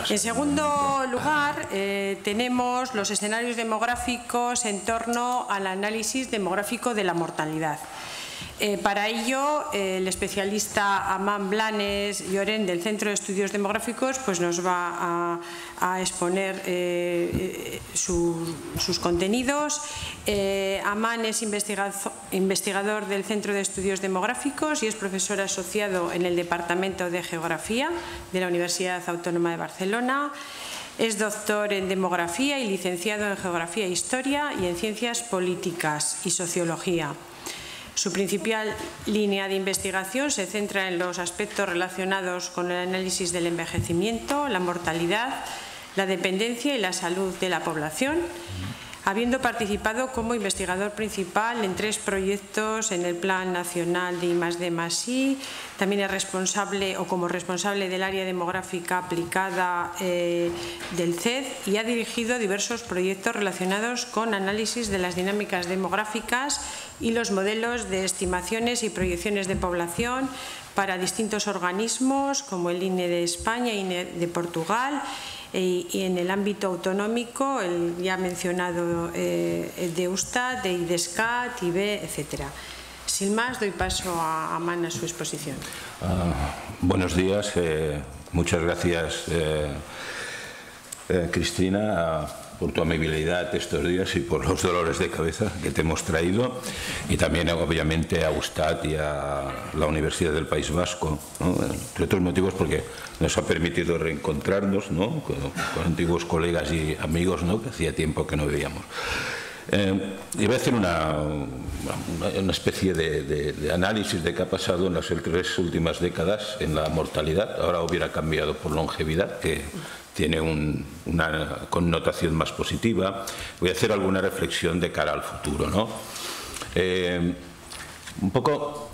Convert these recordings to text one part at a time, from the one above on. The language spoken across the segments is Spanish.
En segundo lugar, tenemos los escenarios demográficos en torno al análisis demográfico de la mortalidad. Para ello, el especialista Amán Blanes Llorén del Centro de Estudios Demográficos pues nos va a exponer sus contenidos. Amán es investigador del Centro de Estudios Demográficos y es profesor asociado en el Departamento de Geografía de la Universidad Autónoma de Barcelona. Es doctor en Demografía y licenciado en Geografía e Historia y en Ciencias Políticas y Sociología. Su principal línea de investigación se centra en los aspectos relacionados con el análisis del envejecimiento, la mortalidad, la dependencia y la salud de la población, habiendo participado como investigador principal en 3 proyectos en el Plan Nacional de I+D+I. También es responsable o como responsable del área demográfica aplicada del CED y ha dirigido diversos proyectos relacionados con análisis de las dinámicas demográficas y los modelos de estimaciones y proyecciones de población para distintos organismos como el INE de España, INE de Portugal, y en el ámbito autonómico, el ya mencionado de Eustat, de IDESCAT, IBE, etc. Sin más, doy paso a Amán a su exposición. Buenos días, muchas gracias Cristina por tu amabilidad estos días y por los dolores de cabeza que te hemos traído, y también obviamente a Eustat y a la Universidad del País Vasco, ¿no? Entre otros motivos porque nos ha permitido reencontrarnos, ¿no? con antiguos colegas y amigos, ¿no? Que hacía tiempo que no veíamos. Y voy a hacer una especie de análisis de qué ha pasado en las 3 últimas décadas en la mortalidad. Ahora hubiera cambiado por longevidad, que tiene una connotación más positiva. Voy a hacer alguna reflexión de cara al futuro, ¿no? Un poco,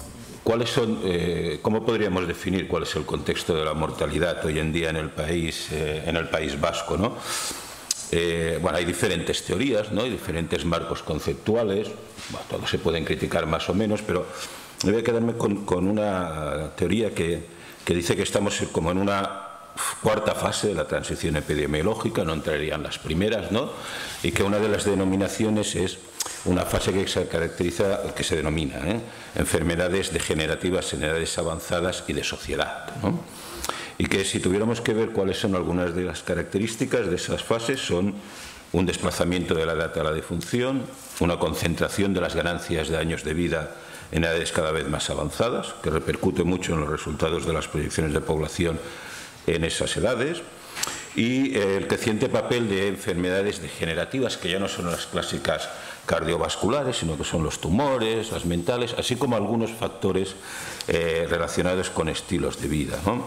¿cómo podríamos definir cuál es el contexto de la mortalidad hoy en día en el País Vasco, ¿no? Bueno, hay diferentes teorías, ¿no? Hay diferentes marcos conceptuales. Bueno, todos se pueden criticar más o menos, pero voy a quedarme con una teoría que dice que estamos como en una 4ª fase de la transición epidemiológica, no entrarían las primeras, ¿no? Y que una de las denominaciones es una fase que se denomina enfermedades degenerativas en edades avanzadas y de sociedad, ¿no? Y que si tuviéramos que ver cuáles son algunas de las características de esas fases, son un desplazamiento de la edad a la defunción, una concentración de las ganancias de años de vida en edades cada vez más avanzadas, que repercute mucho en los resultados de las proyecciones de población en esas edades, y el creciente papel de enfermedades degenerativas, que ya no son las clásicas cardiovasculares, sino que son los tumores, las mentales, así como algunos factores relacionados con estilos de vida, ¿no?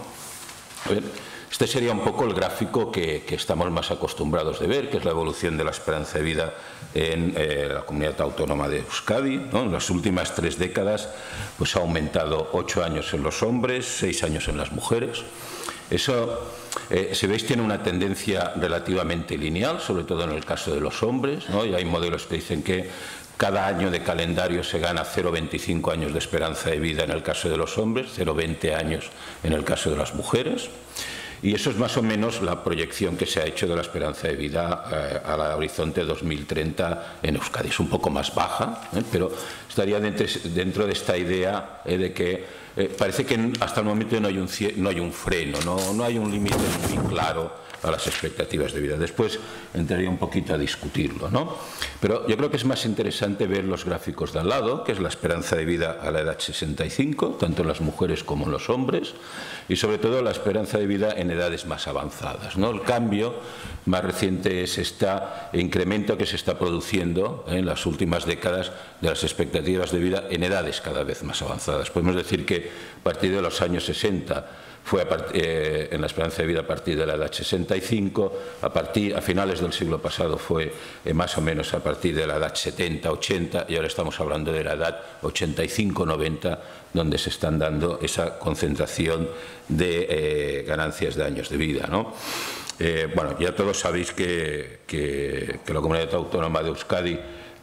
Este sería un poco el gráfico que estamos más acostumbrados de ver, que es la evolución de la esperanza de vida en la comunidad autónoma de Euskadi, ¿no? En las últimas 3 décadas pues ha aumentado 8 años en los hombres, 6 años en las mujeres. Eso, si veis, tiene una tendencia relativamente lineal, sobre todo en el caso de los hombres, ¿no? Y hay modelos que dicen que cada año de calendario se gana 0,25 años de esperanza de vida en el caso de los hombres, 0,20 años en el caso de las mujeres. Y eso es más o menos la proyección que se ha hecho de la esperanza de vida al horizonte 2030 en Euskadi. Es un poco más baja, pero estaría dentro de esta idea de que parece que hasta el momento no hay un freno, no hay un límite muy claro a las expectativas de vida. Después entraría un poquito a discutirlo, ¿no? Pero yo creo que es más interesante ver los gráficos de al lado, que es la esperanza de vida a la edad 65, tanto en las mujeres como en los hombres, y sobre todo la esperanza de vida en edades más avanzadas, ¿no? El cambio más reciente es este incremento que se está produciendo en las últimas décadas de las expectativas de vida en edades cada vez más avanzadas. Podemos decir que a partir de los años 60 fue en la esperanza de vida a partir de la edad 65, a finales del siglo pasado fue más o menos a partir de la edad 70-80, y ahora estamos hablando de la edad 85-90, donde se están dando esa concentración de ganancias de años de vida, ¿no? Bueno, ya todos sabéis que la comunidad autónoma de Euskadi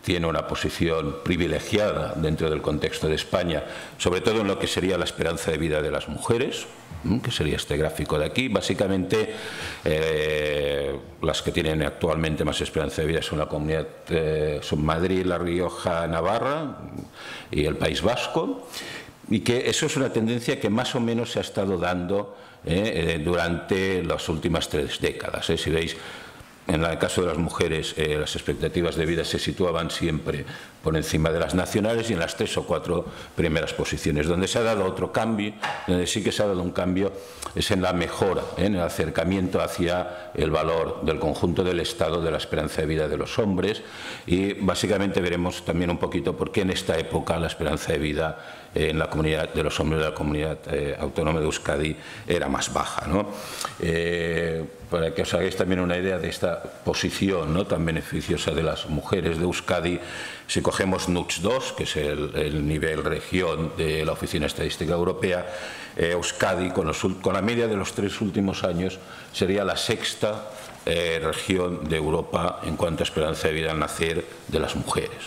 tiene una posición privilegiada dentro del contexto de España, sobre todo en lo que sería la esperanza de vida de las mujeres, que sería este gráfico de aquí. Básicamente, las que tienen actualmente más esperanza de vida son la comunidad, son Madrid, La Rioja, Navarra y el País Vasco, y que eso es una tendencia que más o menos se ha estado dando durante las últimas 3 décadas. Si veis, en el caso de las mujeres, las expectativas de vida se situaban siempre por encima de las nacionales y en las 3 o 4 primeras posiciones. Donde se ha dado otro cambio, donde sí que se ha dado un cambio, es en la mejora, en el acercamiento hacia el valor del conjunto del Estado de la esperanza de vida de los hombres, y básicamente veremos también un poquito por qué en esta época la esperanza de vida en la comunidad de los hombres de la comunidad autónoma de Euskadi era más baja, ¿no? Para que os hagáis también una idea de esta posición, ¿no?, tan beneficiosa de las mujeres de Euskadi, si cogemos NUTS 2, que es el nivel región de la Oficina Estadística Europea, Euskadi, con la media de los 3 últimos años, sería la 6ª región de Europa en cuanto a esperanza de vida al nacer de las mujeres.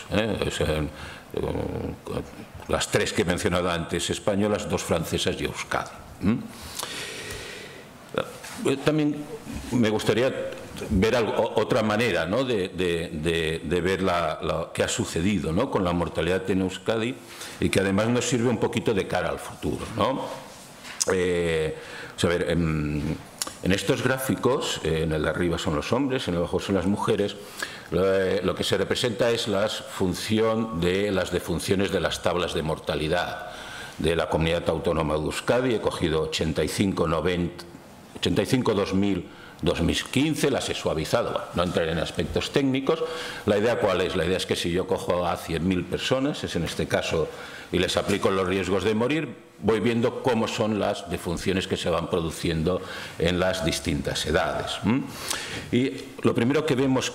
Las 3 que he mencionado antes españolas, 2 francesas y Euskadi. También me gustaría ver otra manera, ¿no?, de ver lo que ha sucedido, ¿no?, con la mortalidad en Euskadi, y que además nos sirve un poquito de cara al futuro, ¿no? A ver, en estos gráficos, en el de arriba son los hombres, en el de abajo son las mujeres. Lo que se representa es la función de las defunciones de las tablas de mortalidad de la comunidad autónoma de Euskadi. He cogido 85, 2000, 2015, las he suavizado. Bueno, no entraré en aspectos técnicos. ¿La idea cuál es? La idea es que si yo cojo a 100.000 personas, es en este caso, y les aplico los riesgos de morir, voy viendo cómo son las defunciones que se van produciendo en las distintas edades. Y lo primero que vemos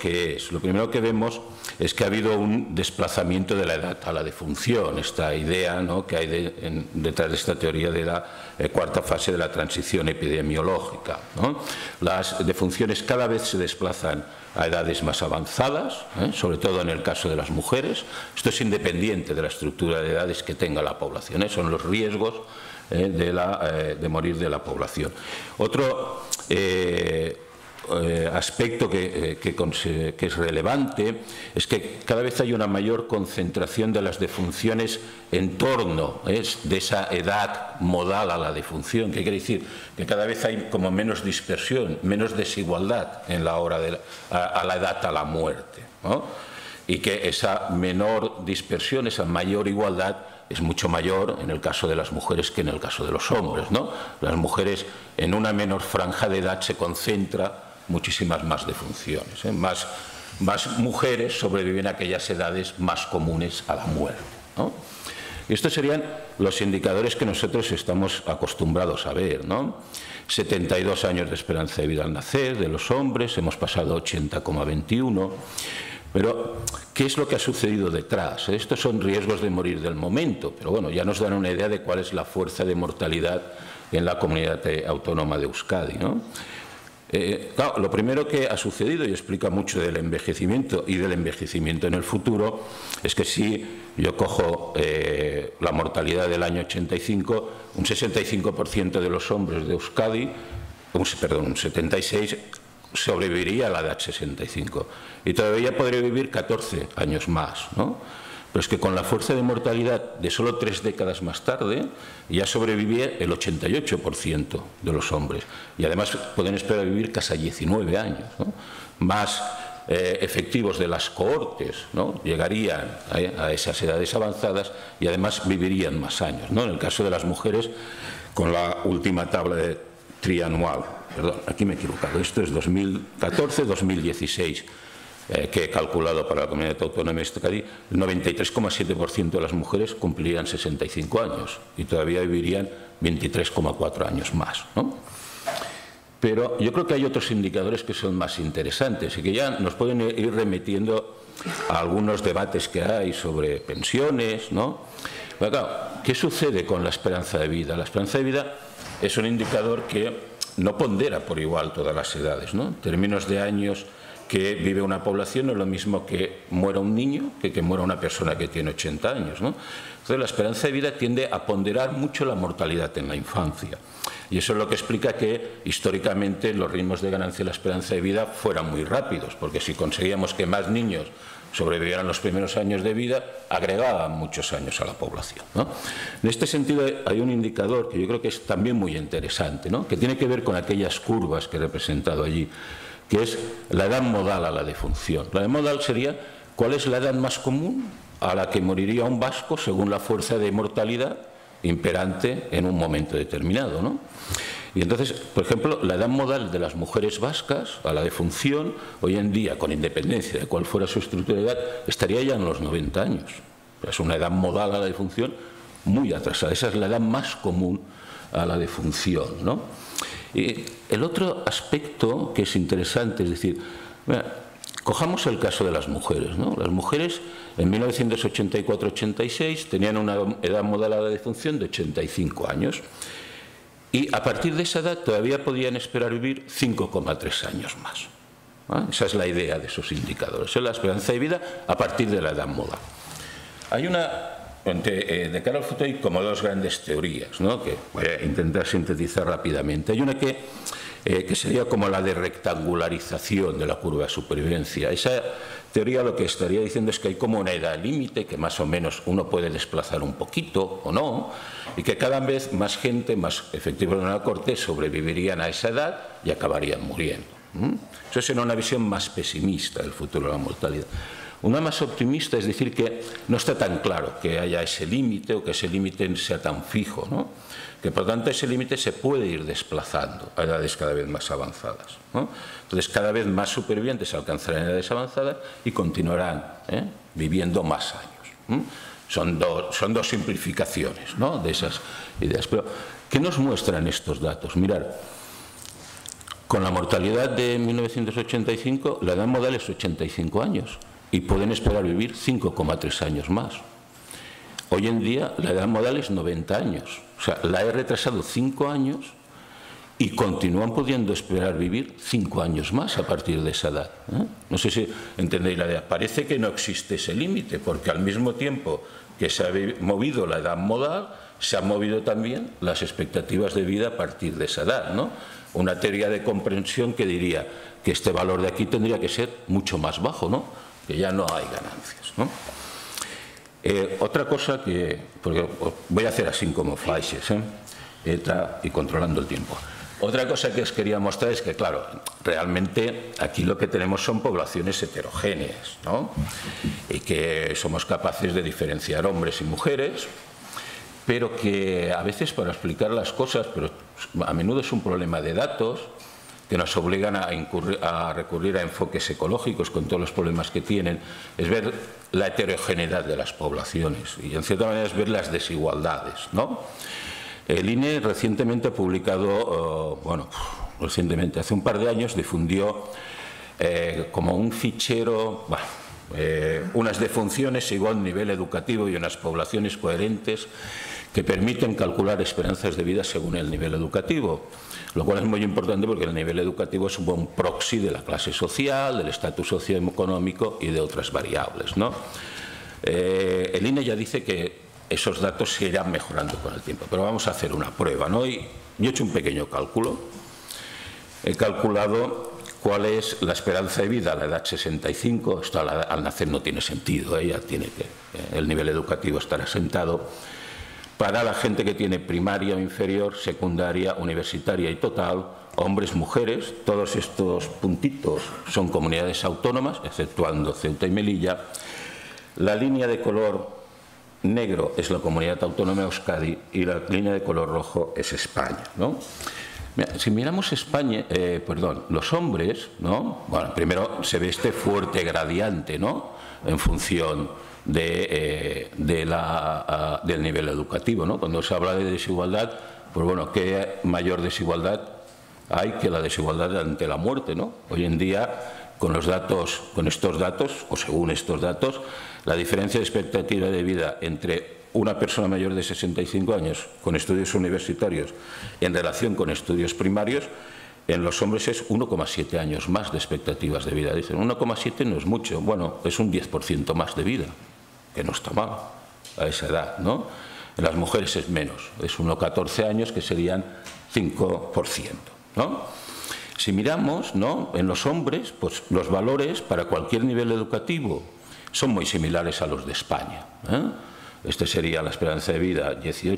es que ha habido un desplazamiento de la edad a la defunción, esta idea, ¿no?, que hay detrás de esta teoría de la 4ª fase de la transición epidemiológica, ¿no? Las defunciones cada vez se desplazan a edades más avanzadas, sobre todo en el caso de las mujeres. Esto es independiente de la estructura de edades que tenga la población, son los riesgos de morir de la población. Otro aspecto que es relevante es que cada vez hay una mayor concentración de las defunciones en torno de esa edad modal a la defunción. ¿Qué quiere decir? Que cada vez hay como menos dispersión, menos desigualdad en la hora a la edad a la muerte, ¿no? Y que esa menor dispersión, esa mayor igualdad, es mucho mayor en el caso de las mujeres que en el caso de los hombres, ¿no? Las mujeres en una menor franja de edad se concentra muchísimas más defunciones, más mujeres sobreviven a aquellas edades más comunes a la muerte, ¿no? Y estos serían los indicadores que nosotros estamos acostumbrados a ver, ¿no? 72 años de esperanza de vida al nacer de los hombres, hemos pasado a 80,21. Pero, ¿qué es lo que ha sucedido detrás? Estos son riesgos de morir del momento, pero bueno, ya nos dan una idea de cuál es la fuerza de mortalidad en la comunidad autónoma de Euskadi, ¿no? Claro, lo primero que ha sucedido, y explica mucho del envejecimiento y del envejecimiento en el futuro, es que si yo cojo la mortalidad del año 85, un 65% de los hombres de Euskadi, un 76%, sobreviviría a la edad 65 y todavía podría vivir 14 años más, ¿no? Pero es que con la fuerza de mortalidad de solo 3 décadas más tarde ya sobrevivía el 88% de los hombres y además pueden esperar vivir casi 19 años, ¿no? Más efectivos de las cohortes, ¿no?, llegarían a esas edades avanzadas y además vivirían más años, ¿no? En el caso de las mujeres, con la última tabla trianual, perdón, aquí me he equivocado, esto es 2014-2016, que he calculado para la comunidad autónoma de Euskadi, el 93,7% de las mujeres cumplirían 65 años y todavía vivirían 23,4 años más, ¿no? Pero yo creo que hay otros indicadores que son más interesantes y que ya nos pueden ir remitiendo a algunos debates que hay sobre pensiones, ¿no? Pero claro, ¿qué sucede con la esperanza de vida? La esperanza de vida es un indicador que no pondera por igual todas las edades, ¿no? En términos de años que vive una población no es lo mismo que muera un niño que muera una persona que tiene 80 años, ¿no? Entonces la esperanza de vida tiende a ponderar mucho la mortalidad en la infancia. Y eso es lo que explica que históricamente los ritmos de ganancia de la esperanza de vida fueran muy rápidos, porque si conseguíamos que más niños sobrevivieran los primeros años de vida, agregaban muchos años a la población, ¿no? En este sentido hay un indicador que yo creo que es también muy interesante, ¿no? Que tiene que ver con aquellas curvas que he representado allí, que es la edad modal a la defunción. La edad modal sería cuál es la edad más común a la que moriría un vasco según la fuerza de mortalidad imperante en un momento determinado, ¿no? Y entonces, por ejemplo, la edad modal de las mujeres vascas a la defunción, hoy en día, con independencia de cuál fuera su estructura de edad, estaría ya en los 90 años. Es una edad modal a la defunción muy atrasada. Esa es la edad más común a la defunción, ¿no? Y el otro aspecto que es interesante, es decir, mira, cojamos el caso de las mujeres, ¿no? Las mujeres en 1984-86 tenían una edad modal a la defunción de 85 años. Y a partir de esa edad todavía podían esperar vivir 5,3 años más. ¿Ah? Esa es la idea de esos indicadores. Es la esperanza de vida a partir de la edad modal. Hay de cara al futuro hay como dos grandes teorías, ¿no? Que voy a intentar sintetizar rápidamente. Hay una que sería como la de rectangularización de la curva de supervivencia. Esa teoría lo que estaría diciendo es que hay como una edad límite que más o menos uno puede desplazar un poquito o no, y que cada vez más gente, más efectivos de la corte, sobrevivirían a esa edad y acabarían muriendo. Eso es una visión más pesimista del futuro de la mortalidad. Una más optimista es decir que no está tan claro que haya ese límite o que ese límite sea tan fijo, ¿no? Que por tanto ese límite se puede ir desplazando a edades cada vez más avanzadas, ¿no? Entonces cada vez más supervivientes alcanzarán edades avanzadas y continuarán viviendo más años. Son dos simplificaciones, ¿no? De esas ideas. Pero ¿qué nos muestran estos datos? Mirar, con la mortalidad de 1985 la edad modal es 85 años y pueden esperar vivir 5,3 años más. Hoy en día la edad modal es 90 años, o sea, la he retrasado 5 años y continúan pudiendo esperar vivir 5 años más a partir de esa edad, ¿eh? No sé si entendéis la idea. Parece que no existe ese límite, porque al mismo tiempo que se ha movido la edad modal, se han movido también las expectativas de vida a partir de esa edad, ¿no? Una teoría de comprensión que diría que este valor de aquí tendría que ser mucho más bajo, ¿no? Que ya no hay ganancias, ¿no? Otra cosa que, porque voy a hacer así como flashes, y controlando el tiempo. Otra cosa que os quería mostrar es que, claro, realmente aquí lo que tenemos son poblaciones heterogéneas, ¿no? Y que somos capaces de diferenciar hombres y mujeres, pero que a veces para explicar las cosas, pero a menudo es un problema de datos, que nos obligan a recurrir a enfoques ecológicos con todos los problemas que tienen, es ver la heterogeneidad de las poblaciones y en cierta manera es ver las desigualdades, ¿no? El INE recientemente ha publicado, recientemente, hace un par de años, difundió como un fichero, unas defunciones según nivel educativo y unas poblaciones coherentes que permiten calcular esperanzas de vida según el nivel educativo, lo cual es muy importante porque el nivel educativo es un buen proxy de la clase social, del estatus socioeconómico y de otras variables, ¿no? El INE ya dice que esos datos se irán mejorando con el tiempo, pero vamos a hacer una prueba, ¿no? Y yo he hecho un pequeño cálculo. He calculado cuál es la esperanza de vida a la edad 65, esto al nacer no tiene sentido, ya tiene que el nivel educativo estar asentado, para la gente que tiene primaria o inferior, secundaria, universitaria y total, hombres, mujeres, todos estos puntitos son comunidades autónomas, exceptuando Ceuta y Melilla. La línea de color negro es la comunidad autónoma de Euskadi y la línea de color rojo es España, ¿no? Mira, si miramos España, los hombres, ¿no? Bueno, primero se ve este fuerte gradiente, ¿no? En función del nivel educativo, ¿no? Cuando se habla de desigualdad, pues bueno, ¿qué mayor desigualdad hay que la desigualdad ante la muerte, ¿no? Hoy en día, con estos datos, o según estos datos, la diferencia de expectativa de vida entre una persona mayor de 65 años con estudios universitarios en relación con estudios primarios en los hombres es 1,7 años más de expectativas de vida. Dicen, 1,7 no es mucho, bueno, es un 10% más de vida, que no está mal a esa edad, ¿no? En las mujeres es menos, es 1,14 años, que serían 5%, ¿no? Si miramos, ¿no?, en los hombres, pues los valores para cualquier nivel educativo son muy similares a los de España, ¿eh? Este sería la esperanza de vida,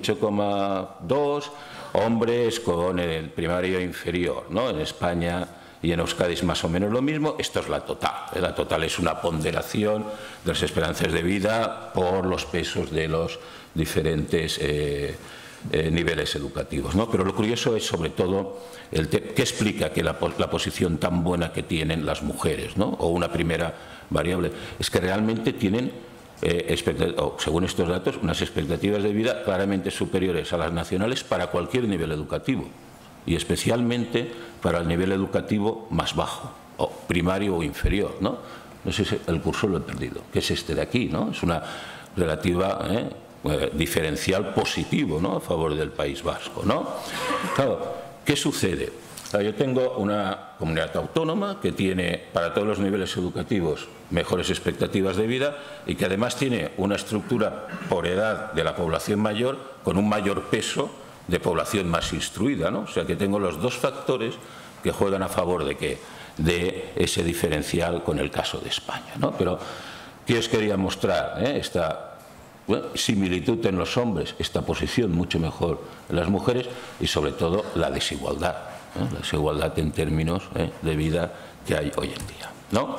18,2, hombres con el primario inferior, ¿no? En España y en Euskadi es más o menos lo mismo. Esto es la total. La total es una ponderación de las esperanzas de vida por los pesos de los diferentes niveles educativos, ¿no? Pero lo curioso es sobre todo qué explica que la posición tan buena que tienen las mujeres, ¿no? O una primera variable es que realmente tienen según estos datos, unas expectativas de vida claramente superiores a las nacionales para cualquier nivel educativo, y especialmente para el nivel educativo más bajo, o primario o inferior, ¿no? No sé si el curso lo he perdido, que es este de aquí, ¿no? Es una relativa diferencial positivo, ¿no?, a favor del País Vasco, ¿no? Claro, ¿qué sucede? Yo tengo una comunidad autónoma que tiene para todos los niveles educativos mejores expectativas de vida y que además tiene una estructura por edad de la población mayor con un mayor peso de población más instruida, ¿no? O sea que tengo los dos factores que juegan a favor de ese diferencial con el caso de España, ¿no? Pero ¿qué os quería mostrar? Esta similitud en los hombres, esta posición mucho mejor en las mujeres y sobre todo la desigualdad. La desigualdad en términos de vida que hay hoy en día, ¿no?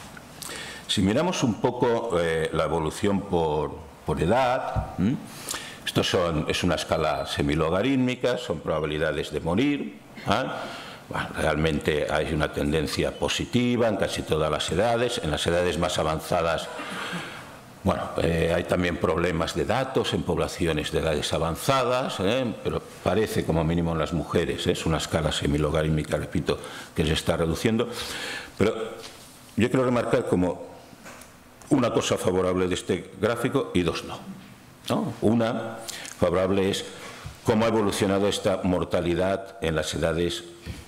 Si miramos un poco la evolución por edad, esto es una escala semilogarítmica, son probabilidades de morir, bueno, realmente hay una tendencia positiva en casi todas las edades. En las edades más avanzadas, bueno, hay también problemas de datos en poblaciones de edades avanzadas, pero parece como mínimo en las mujeres, es una escala semilogarítmica, repito, que se está reduciendo. Pero yo quiero remarcar como una cosa favorable de este gráfico y dos no. Una favorable es cómo ha evolucionado esta mortalidad en las edades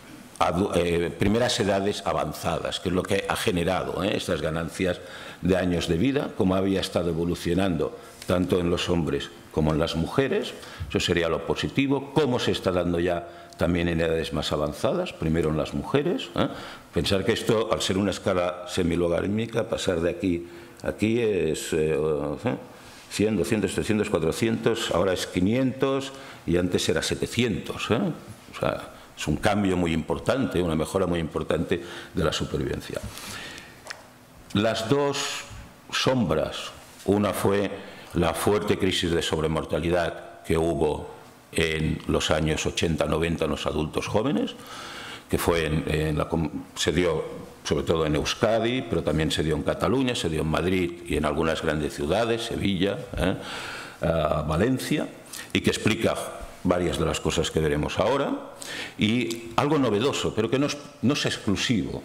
primeras edades avanzadas, que es lo que ha generado estas ganancias de años de vida, cómo había estado evolucionando tanto en los hombres como en las mujeres. Eso sería lo positivo. Cómo se está dando ya también en edades más avanzadas, primero en las mujeres. Pensar que esto, al ser una escala semilogarítmica, pasar de aquí a aquí es 100, 200, 300, 400, ahora es 500 y antes era 700. O sea, es un cambio muy importante, una mejora muy importante de la supervivencia. Las dos sombras, una fue la fuerte crisis de sobremortalidad que hubo en los años 80-90 en los adultos jóvenes, que se dio sobre todo en Euskadi, pero también se dio en Cataluña, se dio en Madrid y en algunas grandes ciudades, Sevilla, Valencia, y que explica varias de las cosas que veremos ahora, y algo novedoso, pero que no es exclusivo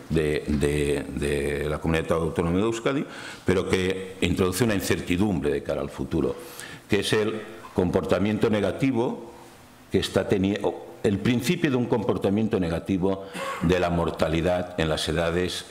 de la Comunidad Autónoma de Euskadi, pero que introduce una incertidumbre de cara al futuro, que es el comportamiento negativo que está teniendo, el principio de un comportamiento negativo de la mortalidad en las edades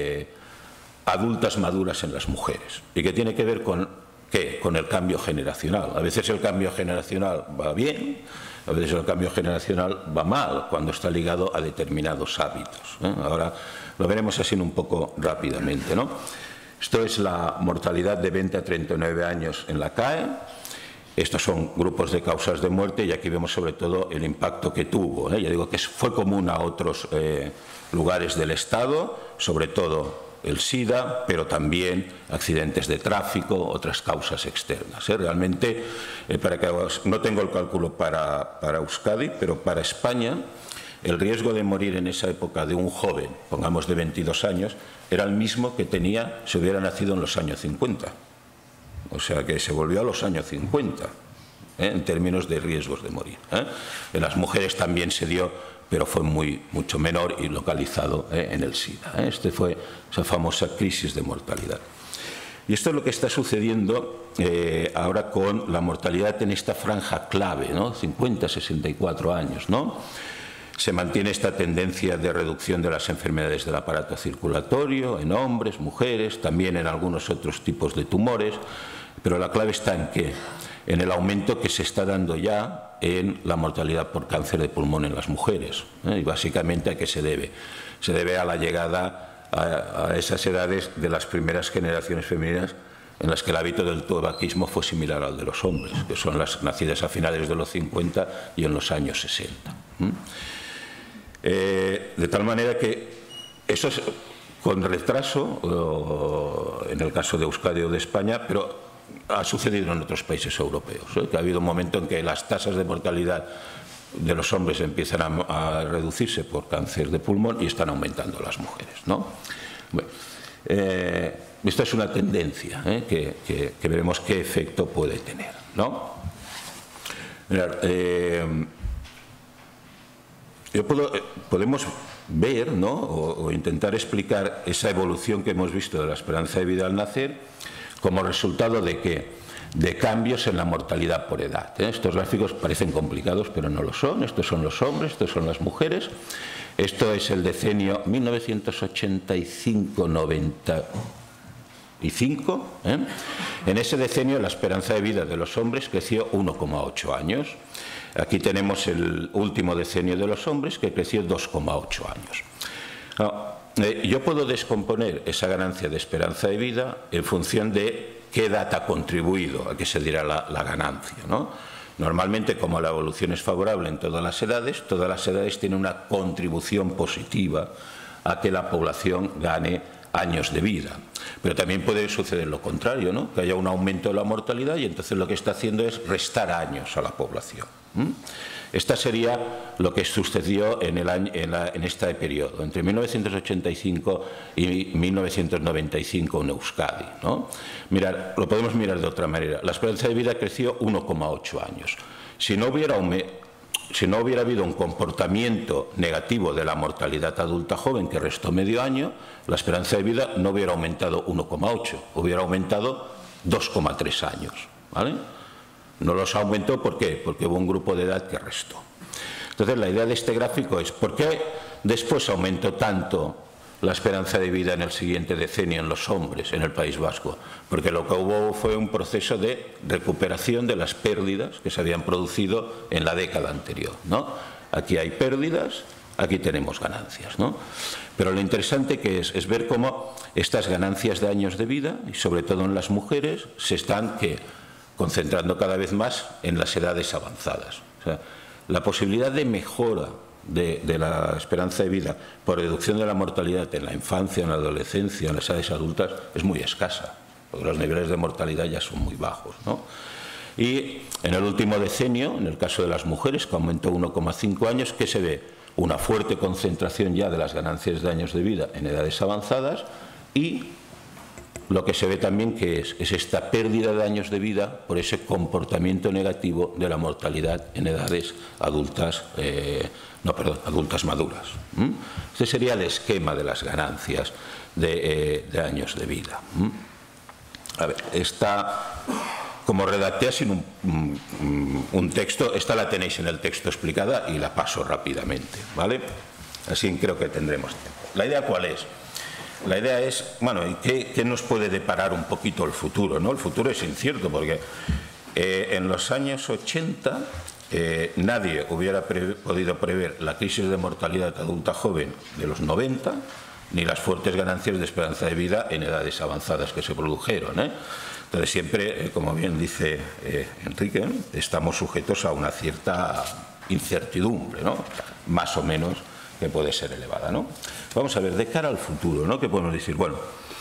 adultas maduras en las mujeres, y que tiene que ver con el cambio generacional. A veces el cambio generacional va bien, a veces el cambio generacional va mal cuando está ligado a determinados hábitos. Ahora lo veremos así un poco rápidamente, ¿no? Esto es la mortalidad de 20 a 39 años en la CAE. Estos son grupos de causas de muerte y aquí vemos sobre todo el impacto que tuvo. Ya digo que fue común a otros lugares del Estado, sobre todo el SIDA, pero también accidentes de tráfico, otras causas externas. Realmente, no tengo el cálculo para Euskadi, pero para España el riesgo de morir en esa época de un joven, pongamos de 22 años, era el mismo que tenía si hubiera nacido en los años 50. O sea que se volvió a los años 50 en términos de riesgos de morir. En las mujeres también se dio, pero fue mucho menor y localizado en el SIDA. Este fue esa famosa crisis de mortalidad. Y esto es lo que está sucediendo ahora con la mortalidad en esta franja clave, ¿no? 50-64 años, ¿no? Se mantiene esta tendencia de reducción de las enfermedades del aparato circulatorio en hombres, mujeres, también en algunos otros tipos de tumores, pero la clave está en ¿qué? En el aumento que se está dando ya en la mortalidad por cáncer de pulmón en las mujeres. Y básicamente ¿a qué se debe? Se debe a la llegada a esas edades de las primeras generaciones femeninas en las que el hábito del tabaquismo fue similar al de los hombres, que son las nacidas a finales de los 50 y en los años 60. De tal manera que eso es con retraso, en el caso de Euskadi o de España, pero ha sucedido en otros países europeos, que ha habido un momento en que las tasas de mortalidad de los hombres empiezan a reducirse por cáncer de pulmón y están aumentando las mujeres, ¿no? Bueno, esta es una tendencia que veremos qué efecto puede tener, ¿no? Mirad, podemos ver, ¿no? o intentar explicar esa evolución que hemos visto de la esperanza de vida al nacer como resultado de ¿qué? De cambios en la mortalidad por edad. Estos gráficos parecen complicados, pero no lo son. Estos son los hombres, estos son las mujeres. Esto es el decenio 1985-95. En ese decenio la esperanza de vida de los hombres creció 1,8 años. Aquí tenemos el último decenio de los hombres, que creció 2,8 años. Yo puedo descomponer esa ganancia de esperanza de vida en función de qué edad ha contribuido a que se diera la ganancia, ¿no? Normalmente, como la evolución es favorable en todas las edades tienen una contribución positiva a que la población gane años de vida. Pero también puede suceder lo contrario, ¿no? Que haya un aumento de la mortalidad y entonces lo que está haciendo es restar años a la población. Esta sería lo que sucedió en este periodo, entre 1985 y 1995 en Euskadi, ¿no? Mirad, lo podemos mirar de otra manera. La esperanza de vida creció 1,8 años. Si no hubiera habido un comportamiento negativo de la mortalidad adulta joven que restó medio año, la esperanza de vida no hubiera aumentado 1,8, hubiera aumentado 2,3 años, ¿vale? No los aumentó, ¿por qué? Porque hubo un grupo de edad que restó. Entonces, la idea de este gráfico es ¿por qué después aumentó tanto la esperanza de vida en el siguiente decenio en los hombres en el País Vasco? Porque lo que hubo fue un proceso de recuperación de las pérdidas que se habían producido en la década anterior, ¿no? Aquí hay pérdidas, aquí tenemos ganancias, ¿no? Pero lo interesante que es ver cómo estas ganancias de años de vida, y sobre todo en las mujeres, se están concentrando cada vez más en las edades avanzadas. O sea, la posibilidad de mejora de la esperanza de vida por reducción de la mortalidad en la infancia, en la adolescencia, en las edades adultas es muy escasa, porque los niveles de mortalidad ya son muy bajos, ¿no? Y en el último decenio, en el caso de las mujeres, que aumentó 1,5 años, ¿qué se ve? Una fuerte concentración ya de las ganancias de años de vida en edades avanzadas, y lo que se ve también que es esta pérdida de años de vida por ese comportamiento negativo de la mortalidad en edades adultas, adultas maduras. Este sería el esquema de las ganancias de años de vida. A ver, esta, como redacté sin un texto, esta la tenéis en el texto explicada y la paso rápidamente, ¿vale? Así creo que tendremos tiempo. ¿La idea cuál es? La idea es, bueno, ¿qué nos puede deparar un poquito el futuro, ¿no? El futuro es incierto porque en los años 80 nadie hubiera podido prever la crisis de mortalidad adulta joven de los 90, ni las fuertes ganancias de esperanza de vida en edades avanzadas que se produjeron, Entonces siempre, como bien dice Enrique, estamos sujetos a una cierta incertidumbre, ¿no? Más o menos, que puede ser elevada, ¿no? Vamos a ver, de cara al futuro, ¿no? ¿Qué podemos decir? Bueno,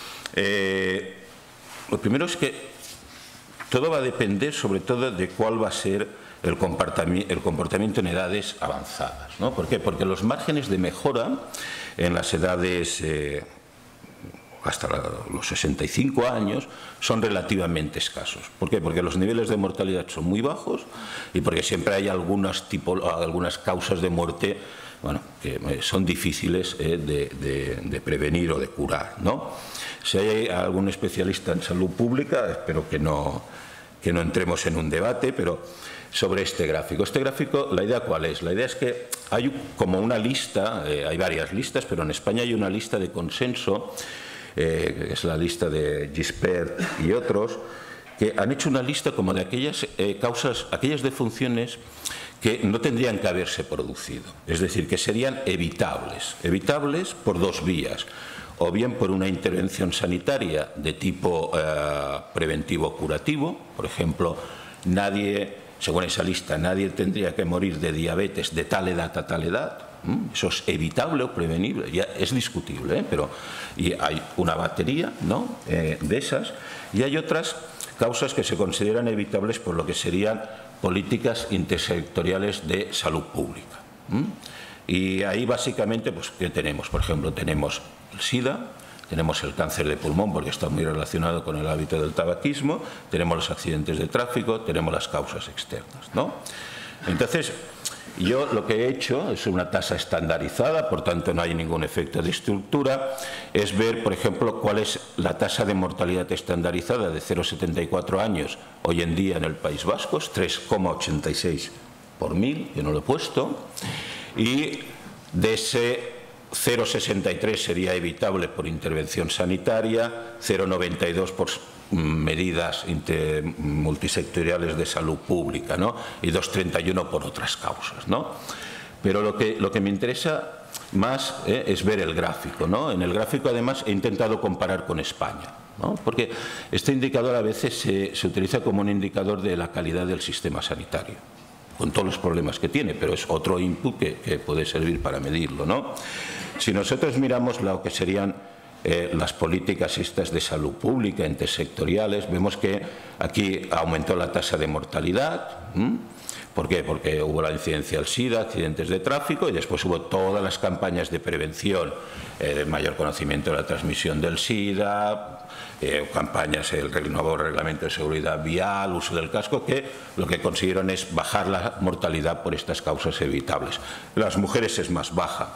lo primero es que todo va a depender sobre todo de cuál va a ser el comportamiento en edades avanzadas, ¿no? ¿Por qué? Porque los márgenes de mejora en las edades hasta los 65 años son relativamente escasos. ¿Por qué? Porque los niveles de mortalidad son muy bajos y porque siempre hay algunas causas de muerte, bueno, que son difíciles de prevenir o de curar, ¿no? Si hay algún especialista en salud pública, espero que no que no entremos en un debate, pero sobre este gráfico. Este gráfico, ¿la idea cuál es? La idea es que hay como una lista, hay varias listas, pero en España hay una lista de consenso, que es la lista de Gispert y otros, que han hecho una lista como de aquellas causas, aquellas defunciones que no tendrían que haberse producido, es decir, que serían evitables por dos vías, o bien por una intervención sanitaria de tipo preventivo-curativo, por ejemplo, según esa lista, nadie tendría que morir de diabetes de tal edad a tal edad. Eso es evitable o prevenible, ya es discutible, pero y hay una batería, ¿no?, de esas, y hay otras causas que se consideran evitables por lo que serían políticas intersectoriales de salud pública. Y ahí básicamente, pues, ¿qué tenemos? Por ejemplo, tenemos el SIDA, tenemos el cáncer de pulmón, porque está muy relacionado con el hábito del tabaquismo, tenemos los accidentes de tráfico, tenemos las causas externas, ¿no? Entonces, yo lo que he hecho es una tasa estandarizada, por tanto no hay ningún efecto de estructura, es ver, por ejemplo, cuál es la tasa de mortalidad estandarizada de 0,74 años hoy en día en el País Vasco, es 3,86 por 1000, que no lo he puesto, y de ese 0,63 sería evitable por intervención sanitaria, 0,92 por medidas multisectoriales de salud pública, ¿no?, y 2,31 por otras causas, ¿no? Pero lo que me interesa más es ver el gráfico, ¿no? En el gráfico, además, he intentado comparar con España, ¿no?, porque este indicador a veces se utiliza como un indicador de la calidad del sistema sanitario, con todos los problemas que tiene, pero es otro input que puede servir para medirlo, ¿no? Si nosotros miramos lo que serían las políticas estas de salud pública, intersectoriales, vemos que aquí aumentó la tasa de mortalidad. ¿Por qué? Porque hubo la incidencia del SIDA, accidentes de tráfico, y después hubo todas las campañas de prevención, mayor conocimiento de la transmisión del SIDA, campañas, el nuevo reglamento de seguridad vial, uso del casco, que lo que consiguieron es bajar la mortalidad por estas causas evitables. Las mujeres es más baja.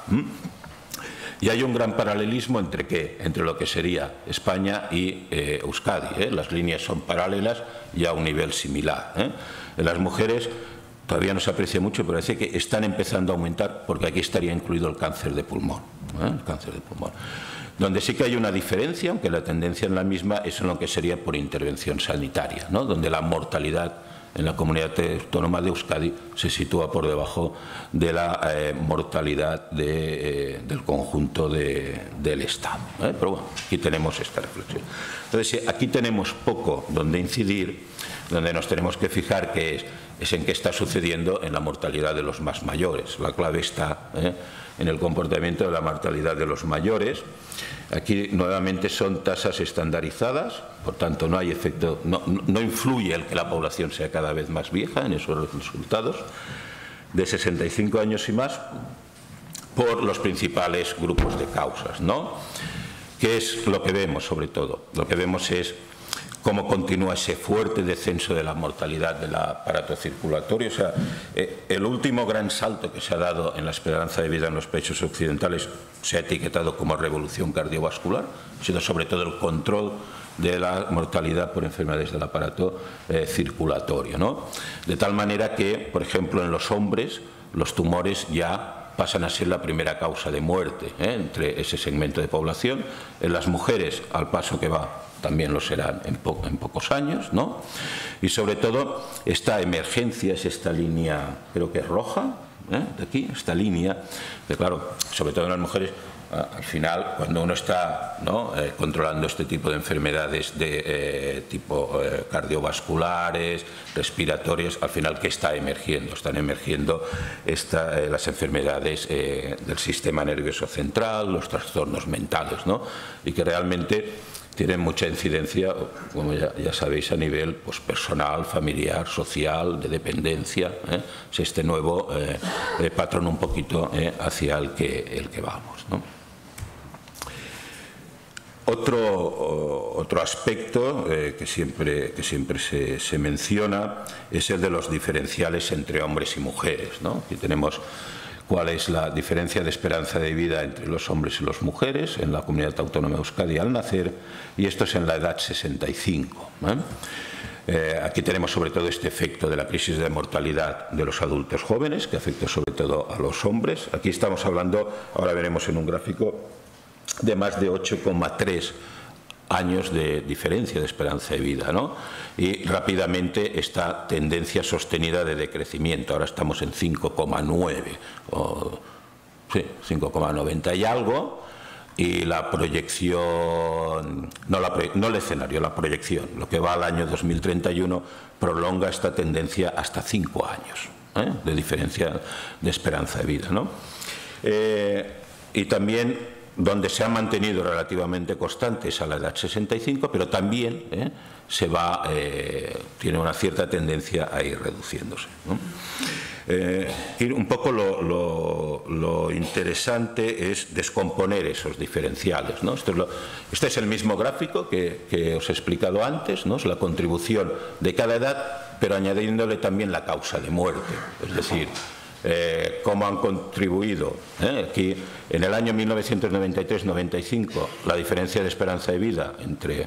Y hay un gran paralelismo entre lo que sería España y Euskadi. Las líneas son paralelas y a un nivel similar. En las mujeres todavía no se aprecia mucho, pero parece que están empezando a aumentar, porque aquí estaría incluido el cáncer de pulmón. El cáncer de pulmón. Donde sí que hay una diferencia, aunque la tendencia es la misma, es en lo que sería por intervención sanitaria, ¿no?, donde la mortalidad en la comunidad autónoma de Euskadi se sitúa por debajo de la mortalidad del conjunto del Estado. Pero bueno, aquí tenemos esta reflexión. Entonces, aquí tenemos poco donde incidir, donde nos tenemos que fijar que es en qué está sucediendo en la mortalidad de los más mayores. La clave está en el comportamiento de la mortalidad de los mayores. Aquí nuevamente son tasas estandarizadas, por tanto no hay efecto, no influye el que la población sea cada vez más vieja en esos resultados, de 65 años y más, por los principales grupos de causas, ¿no? ¿Qué es lo que vemos sobre todo? Lo que vemos es cómo continúa ese fuerte descenso de la mortalidad del aparato circulatorio. O sea, el último gran salto que se ha dado en la esperanza de vida en los países occidentales se ha etiquetado como revolución cardiovascular, ha sido sobre todo el control de la mortalidad por enfermedades del aparato circulatorio, ¿no? De tal manera que, por ejemplo, en los hombres, los tumores ya pasan a ser la primera causa de muerte entre ese segmento de población. En las mujeres, al paso que va, también lo serán en pocos años, ¿no? Y sobre todo esta emergencia es esta línea, creo que es roja, de aquí, esta línea, que claro, sobre todo en las mujeres, al final, cuando uno está, ¿no?, controlando este tipo de enfermedades de tipo cardiovasculares, respiratorias, al final, ¿qué está emergiendo? Están emergiendo las enfermedades del sistema nervioso central, los trastornos mentales, ¿no?, y que realmente tienen mucha incidencia, como ya sabéis, a nivel pues, personal, familiar, social, de dependencia. Es este nuevo patrón un poquito hacia el que vamos, ¿no? Otro aspecto que siempre se menciona es el de los diferenciales entre hombres y mujeres, ¿no? Aquí tenemos cuál es la diferencia de esperanza de vida entre los hombres y las mujeres en la comunidad autónoma de Euskadi al nacer, y esto es en la edad 65. Aquí tenemos sobre todo este efecto de la crisis de mortalidad de los adultos jóvenes, que afecta sobre todo a los hombres. Aquí estamos hablando, ahora veremos en un gráfico, de más de 8,3 años de diferencia de esperanza de vida, ¿no? Y rápidamente esta tendencia sostenida de decrecimiento. Ahora estamos en 5,9, sí, 5,90 y algo. Y la proyección, no el escenario, la proyección, lo que va al año 2031, prolonga esta tendencia hasta 5 años de diferencia de esperanza de vida, ¿no? Y también donde se ha mantenido relativamente constante es a la edad 65, pero también tiene una cierta tendencia a ir reduciéndose, ¿no? Y un poco lo interesante es descomponer esos diferenciales, ¿no? Este es el mismo gráfico que os he explicado antes, ¿no? Es la contribución de cada edad, pero añadiéndole también la causa de muerte, es decir, cómo han contribuido. Aquí, en el año 1993-95, la diferencia de esperanza de vida entre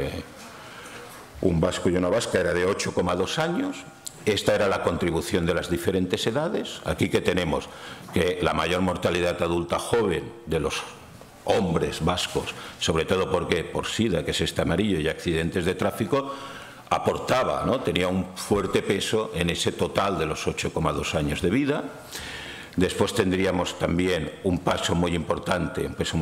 un vasco y una vasca era de 8,2 años. Esta era la contribución de las diferentes edades. Aquí que tenemos que la mayor mortalidad adulta joven de los hombres vascos, sobre todo porque por SIDA, que es este amarillo, y accidentes de tráfico, aportaba, ¿no? Tenía un fuerte peso en ese total de los 8,2 años de vida. Después tendríamos también un peso muy importante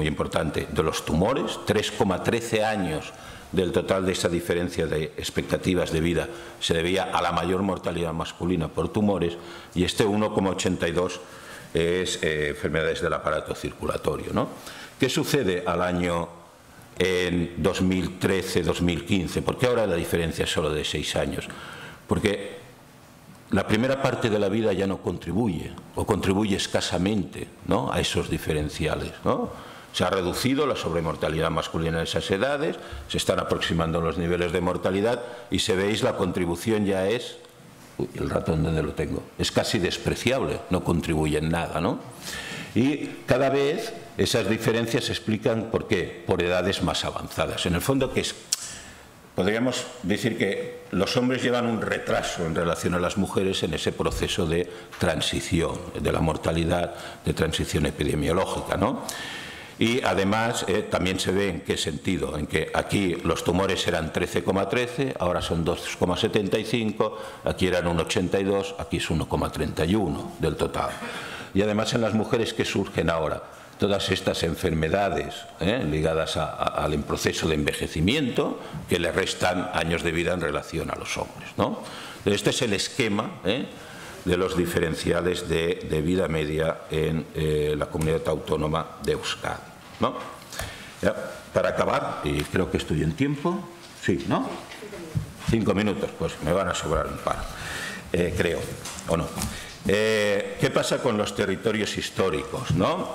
de los tumores, 3,13 años del total de esa diferencia de expectativas de vida se debía a la mayor mortalidad masculina por tumores, y este 1,82 es enfermedades del aparato circulatorio, ¿no? ¿Qué sucede al año en 2013-2015? ¿Por qué ahora la diferencia es solo de 6 años? Porque la primera parte de la vida ya no contribuye, o contribuye escasamente, ¿no?, a esos diferenciales, ¿no? Se ha reducido la sobremortalidad masculina en esas edades, se están aproximando los niveles de mortalidad y si veis la contribución ya es, el ratón donde lo tengo, es casi despreciable, no contribuye en nada, ¿no? Y cada vez esas diferencias se explican por qué, por edades más avanzadas. En el fondo, podríamos decir que los hombres llevan un retraso en relación a las mujeres en ese proceso de transición de la mortalidad, de transición epidemiológica, ¿no? Y además también se ve en qué sentido, en que aquí los tumores eran 13,13, ahora son 2,75, aquí eran 1,82, aquí es 1,31 del total. Y además en las mujeres que surgen ahora, todas estas enfermedades ligadas al proceso de envejecimiento que le restan años de vida en relación a los hombres, ¿no? Este es el esquema de los diferenciales de vida media en la comunidad autónoma de Euskadi, ¿no? Ya, para acabar, y creo que estoy en tiempo, sí, ¿no? 5 minutos, pues me van a sobrar un par, creo, ¿o no? ¿Qué pasa con los territorios históricos, ¿no?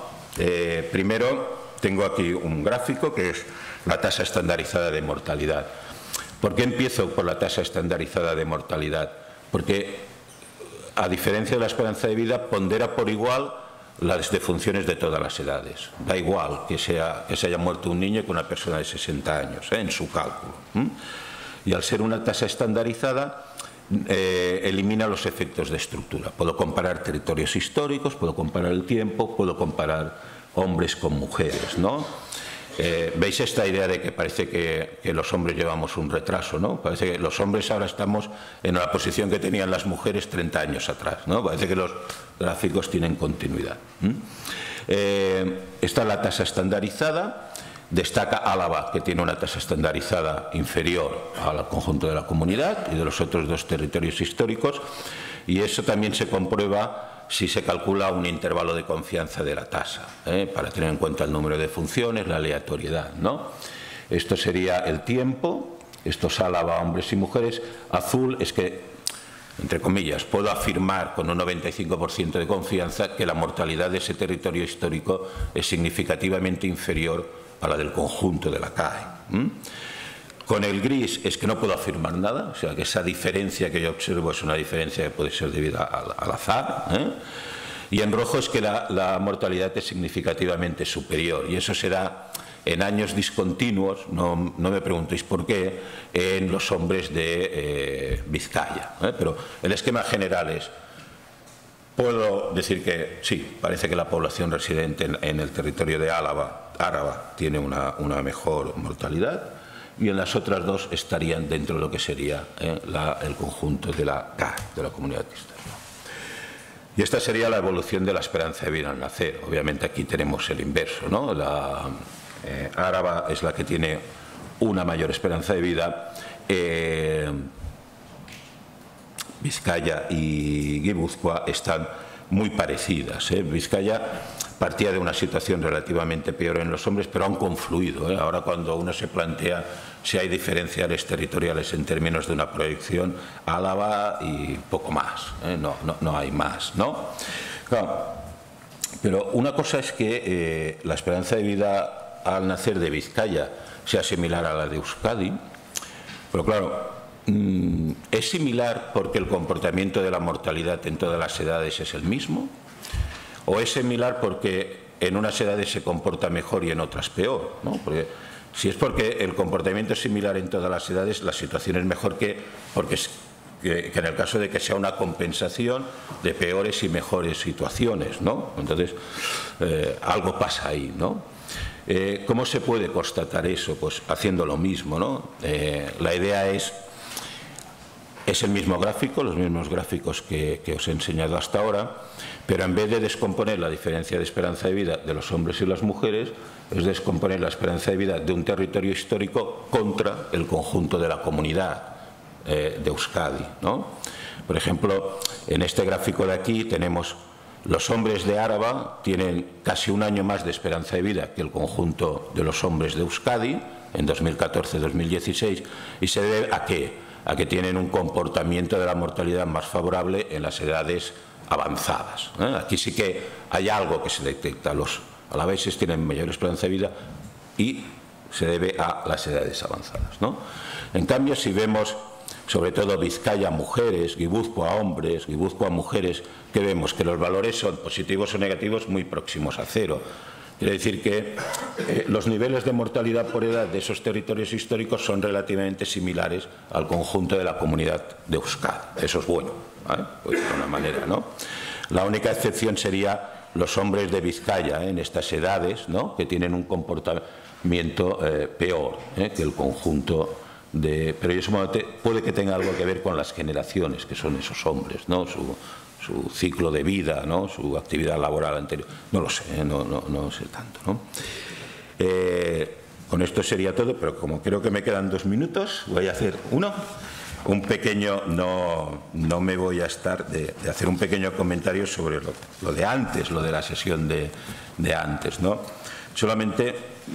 Primero, tengo aquí un gráfico que es la tasa estandarizada de mortalidad. ¿Por qué empiezo por la tasa estandarizada de mortalidad? Porque a diferencia de la esperanza de vida, pondera por igual las defunciones de todas las edades. Da igual que se haya muerto un niño que una persona de 60 años, en su cálculo. Y al ser una tasa estandarizada, elimina los efectos de estructura. Puedo comparar territorios históricos, puedo comparar el tiempo, puedo comparar hombres con mujeres, ¿no? ¿Veis esta idea de que parece que los hombres llevamos un retraso, ¿no? Parece que los hombres ahora estamos en la posición que tenían las mujeres 30 años atrás, ¿no? Parece que los gráficos tienen continuidad. Esta es la tasa estandarizada. Destaca Álava, que tiene una tasa estandarizada inferior al conjunto de la comunidad y de los otros 2 territorios históricos, y eso también se comprueba si se calcula un intervalo de confianza de la tasa, para tener en cuenta el número de funciones, la aleatoriedad, ¿no? Esto sería el tiempo, esto es Álava, hombres y mujeres. Azul es que, entre comillas, puedo afirmar con un 95% de confianza que la mortalidad de ese territorio histórico es significativamente inferior a la del conjunto de la CAE. Con el gris es que no puedo afirmar nada, o sea que esa diferencia que yo observo es una diferencia que puede ser debida al azar, Y en rojo es que la mortalidad es significativamente superior, y eso se da en años discontinuos, no me preguntéis por qué, en los hombres de Vizcaya. Pero el esquema general es, puedo decir que sí, parece que la población residente en el territorio de Áraba tiene una mejor mortalidad, y en las otras dos estarían dentro de lo que sería el conjunto de la CAE, de la comunidad externa. Y esta sería la evolución de la esperanza de vida al nacer. Obviamente aquí tenemos el inverso, ¿no? Áraba es la que tiene una mayor esperanza de vida. Vizcaya y Guipúzcoa están muy parecidas. Vizcaya partía de una situación relativamente peor en los hombres, pero han confluido. Ahora, cuando uno se plantea si hay diferenciales territoriales en términos de una proyección, Álava y poco más, no hay más, ¿no? Claro, pero una cosa es que la esperanza de vida al nacer de Vizcaya sea similar a la de Euskadi, pero claro, ¿es similar porque el comportamiento de la mortalidad en todas las edades es el mismo? ¿O es similar porque en unas edades se comporta mejor y en otras peor, ¿no? Porque si es porque el comportamiento es similar en todas las edades, la situación es mejor que en el caso de que sea una compensación de peores y mejores situaciones, ¿no? Entonces, algo pasa ahí, ¿no? ¿Cómo se puede constatar eso? Pues haciendo lo mismo, ¿no? La idea es el mismo gráfico, los mismos gráficos que os he enseñado hasta ahora, pero en vez de descomponer la diferencia de esperanza de vida de los hombres y las mujeres, es descomponer la esperanza de vida de un territorio histórico contra el conjunto de la comunidad de Euskadi, ¿no? Por ejemplo, en este gráfico de aquí tenemos los hombres de Áraba tienen casi un año más de esperanza de vida que el conjunto de los hombres de Euskadi en 2014-2016, y se debe ¿a qué? A que tienen un comportamiento de la mortalidad más favorable en las edades avanzadas. Aquí sí que hay algo que se detecta. Los alaveses tienen mayor esperanza de vida y se debe a las edades avanzadas, ¿no? En cambio, si vemos sobre todo Vizcaya mujeres, Guipúzcoa hombres, Guipúzcoa mujeres, ¿qué vemos? Que los valores son positivos o negativos muy próximos a cero. Quiere decir que los niveles de mortalidad por edad de esos territorios históricos son relativamente similares al conjunto de la comunidad de Euskadi. Eso es bueno, ¿vale? Pues de alguna manera, ¿no? La única excepción sería los hombres de Vizcaya, en estas edades, ¿no? Que tienen un comportamiento peor que el conjunto de... Pero eso puede que tenga algo que ver con las generaciones que son esos hombres, ¿no? Su ciclo de vida, ¿no? Su actividad laboral anterior. No lo sé, no sé tanto, ¿no? Con esto sería todo, pero como creo que me quedan 2 minutos, voy a hacer un pequeño, no me voy a estar de hacer un pequeño comentario sobre lo de antes, lo de la sesión de antes, ¿no? Solamente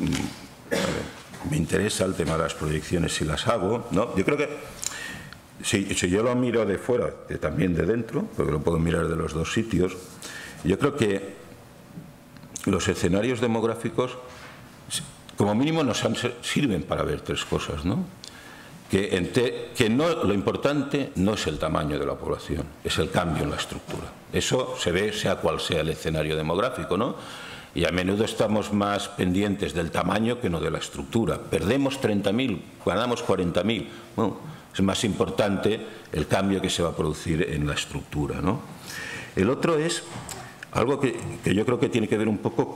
me interesa el tema de las proyecciones si las hago, ¿no? Yo creo que si yo lo miro de fuera, también de dentro, porque lo puedo mirar de los dos sitios, yo creo que los escenarios demográficos, como mínimo, sirven para ver 3 cosas, ¿no? Que lo importante no es el tamaño de la población, es el cambio en la estructura. Eso se ve sea cual sea el escenario demográfico, ¿no? Y a menudo estamos más pendientes del tamaño que no de la estructura. Perdemos 30.000, ganamos 40.000. Bueno, es más importante el cambio que se va a producir en la estructura, ¿no? El otro es algo que yo creo que tiene que ver un poco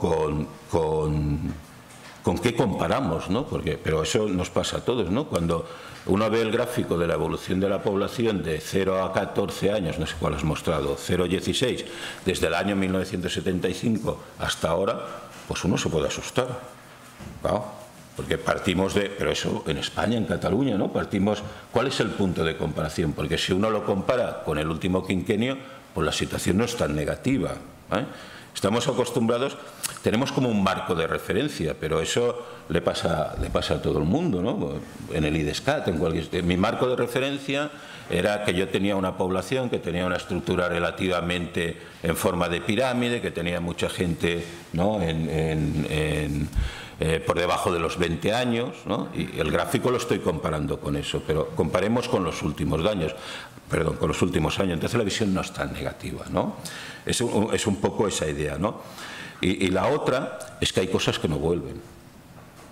con qué comparamos, ¿no? Pero eso nos pasa a todos, ¿no? Cuando uno ve el gráfico de la evolución de la población de 0 a 14 años, no sé cuál has mostrado, 0 a 16, desde el año 1975 hasta ahora, pues uno se puede asustar, ¿no? Porque partimos pero eso en España, en Cataluña, ¿no? ¿Cuál es el punto de comparación? Porque si uno lo compara con el último quinquenio, pues la situación no es tan negativa, ¿eh? Estamos acostumbrados, tenemos como un marco de referencia, pero eso le pasa a todo el mundo, ¿no? En el IDESCAT, mi marco de referencia era que yo tenía una población que tenía una estructura relativamente en forma de pirámide, que tenía mucha gente, ¿no? Por debajo de los 20 años, ¿no? Y el gráfico lo estoy comparando con eso, pero comparemos con los últimos años. Entonces la visión no es tan negativa, ¿no? Es un poco esa idea, ¿no? Y la otra es que hay cosas que no vuelven.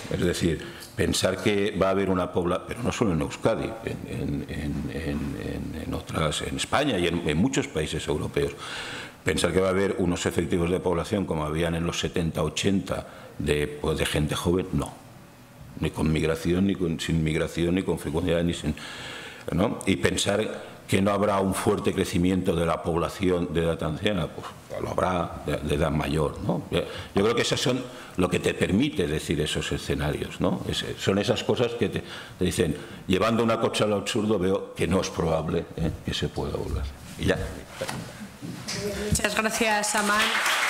Es decir, pensar que va a haber una población, pero no solo en Euskadi, en España y en muchos países europeos, pensar que va a haber unos efectivos de población como habían en los 70, 80 de gente joven, no. Ni con migración, sin migración, ni con fecundidad, ni sin... ¿no? Y pensar que no habrá un fuerte crecimiento de la población de edad anciana, pues lo habrá de edad mayor, ¿no? Yo creo que esas son lo que te permite decir esos escenarios, ¿no? Son esas cosas que te dicen, llevando una cosa al absurdo, veo que no es probable que se pueda volver. Y ya. Muchas gracias, Amán.